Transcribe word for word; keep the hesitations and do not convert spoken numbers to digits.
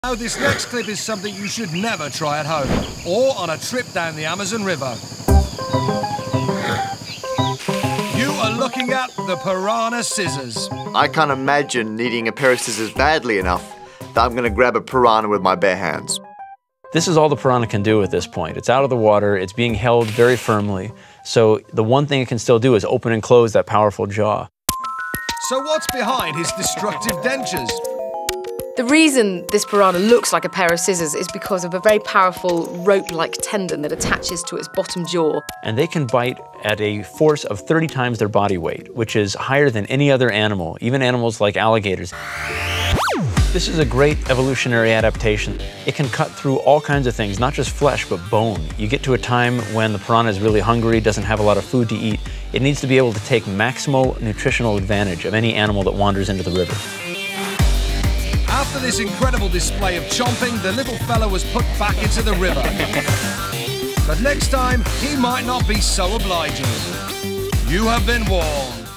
Now, this next clip is something you should never try at home or on a trip down the Amazon River. You are looking at the piranha scissors. I can't imagine needing a pair of scissors badly enough that I'm going to grab a piranha with my bare hands. This is all the piranha can do at this point. It's out of the water, it's being held very firmly, so the one thing it can still do is open and close that powerful jaw. So what's behind his destructive dentures? The reason this piranha looks like a pair of scissors is because of a very powerful rope-like tendon that attaches to its bottom jaw. And they can bite at a force of thirty times their body weight, which is higher than any other animal, even animals like alligators. This is a great evolutionary adaptation. It can cut through all kinds of things, not just flesh, but bone. You get to a time when the piranha is really hungry, doesn't have a lot of food to eat. It needs to be able to take maximal nutritional advantage of any animal that wanders into the river. After this incredible display of chomping, the little fella was put back into the river. But next time, he might not be so obliging. You have been warned.